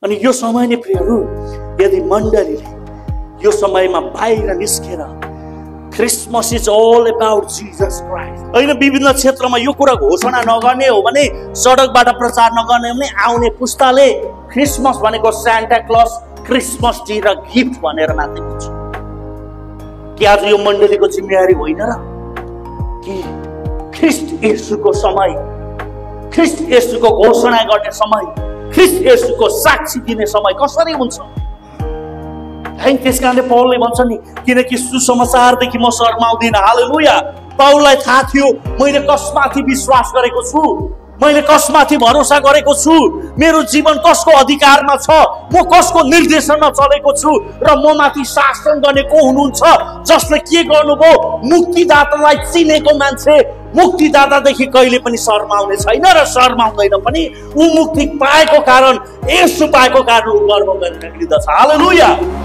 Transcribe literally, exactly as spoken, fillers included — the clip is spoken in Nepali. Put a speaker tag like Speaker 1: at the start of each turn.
Speaker 1: अनि यो समय नै प्रियहरू, यदि मण्डलीले यो समयमा बाहिर निस्केर Christmas is all about Jesus Christ हैन विभिन्न क्षेत्रमा यो कुरा घोषणा नगर्ने हो भने, सडकबाट प्रचार नगर्ने हो भने आउने पुस्ताले क्रिसमस भनेको सान्टा क्लज, क्रिसमस ट्री र गिफ्ट भनेर मात्रै बुझ्छ। कि आज यो मण्डलीको जिम्मेवारी होइन र कि ख्रीष्ट येशूको समय, ख्रीष्ट येशूको घोषणा गर्ने समय, ख्रीष्ट येशूको साक्षी दिने समय कसरी हुन्छ? त्यस कारणले पौलले भन्छ नि, किनकि सुसमाचारदेखि म शर्माउँदिन। हालेलुया। पौललाई थाहा थियो मैले कसमाथि विश्वास गरेको छु, मैले कसमाथि भरोसा गरेको छु, मेरो जीवन कसको अधिकारमा छ, म कसको निर्देशनमा चलेको छु र म माथि शासन गर्ने को हुनुहुन्छ जसले के गर्नुभयो। मुक्तिदातालाई चिनेको मान्छे मुक्तिदातादेखि कहिले पनि शर्माउने छैन र शर्माउँदैन पनि। ऊ मुक्ति पाएको कारण, येशू पाएको कारण ऊ गर्व गरेर हिँड्दछ। हालेलुया।